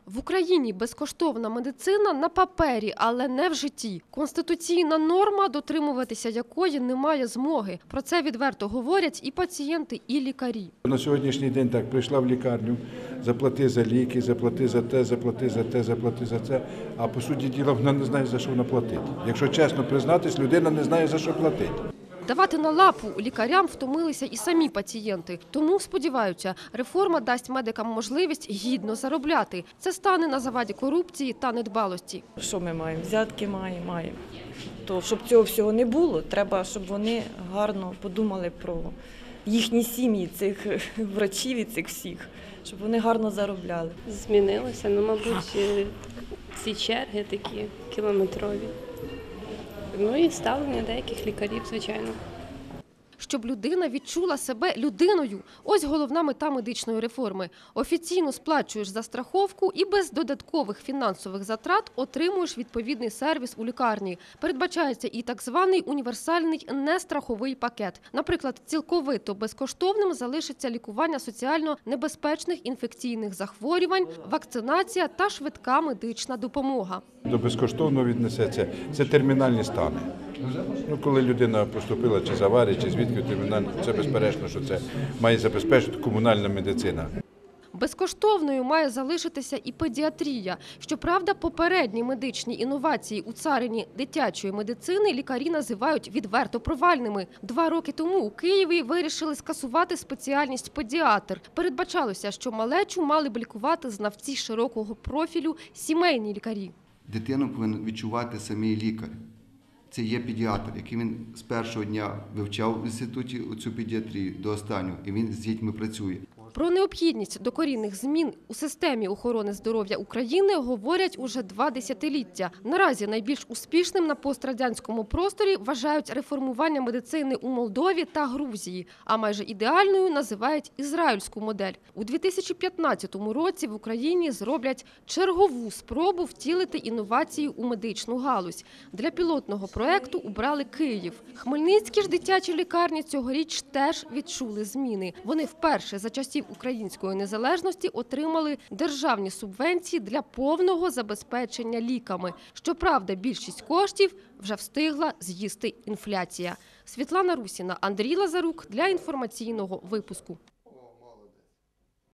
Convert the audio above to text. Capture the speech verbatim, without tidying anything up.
В Україні безкоштовна медицина на папері, але не в житті. Конституційна норма, дотримуватися якої немає змоги. Про це відверто говорять і пацієнти, і лікарі. На сьогоднішній день так, прийшла в лікарню, заплати за ліки, заплати за те, заплати за те, заплати за це, а по суті діла вона не знає, за що вона платить. Якщо чесно признатись, людина не знає, за що платить. Давати на лапу лікарям втомилися і самі пацієнти. Тому, сподіваються, реформа дасть медикам можливість гідно заробляти. Це стане на заваді корупції та недбалості. Що ми маємо? Взятки маємо, маємо. То, щоб цього всього не було, треба, щоб вони гарно подумали про їхні сім'ї, цих врачів і цих всіх, щоб вони гарно заробляли. Змінилося, ну, мабуть, ці черги такі кілометрові. Ну і ставлення деяких лікарів, звичайно. Щоб людина відчула себе людиною. Ось головна мета медичної реформи. Офіційно сплачуєш за страховку і без додаткових фінансових затрат отримуєш відповідний сервіс у лікарні. Передбачається і так званий універсальний нестраховий пакет. Наприклад, цілковито безкоштовним залишиться лікування соціально небезпечних інфекційних захворювань, вакцинація та швидка медична допомога. До безкоштовного віднесеться це термінальні стани. Ну, коли людина поступила чи з аварії, чи звідки термінально, це безперечно, що це має забезпечити комунальна медицина. Безкоштовною має залишитися і педіатрія. Щоправда, попередні медичні інновації у царині дитячої медицини лікарі називають відверто провальними. Два роки тому у Києві вирішили скасувати спеціальність педіатр. Передбачалося, що малечу мали б лікувати знавці широкого профілю сімейні лікарі. Дитину повинен відчувати самий лікар. Це є педіатр, який він з першого дня вивчав в інституті цю педіатрію до останнього, і він з дітьми працює. Про необхідність докорінних змін у системі охорони здоров'я України говорять уже два десятиліття. Наразі найбільш успішним на пострадянському просторі вважають реформування медицини у Молдові та Грузії, а майже ідеальною називають ізраїльську модель. У дві тисячі п'ятнадцятому році в Україні зроблять чергову спробу втілити інновації у медичну галузь. Для пілотного проєкту обрали Київ. Хмельницькі ж дитячі лікарні цьогоріч теж відчули зміни. Вони вперше за часів української незалежності отримали державні субвенції для повного забезпечення ліками. Щоправда, більшість коштів вже встигла з'їсти інфляція. Світлана Русіна, Андрій Лазарук для інформаційного випуску.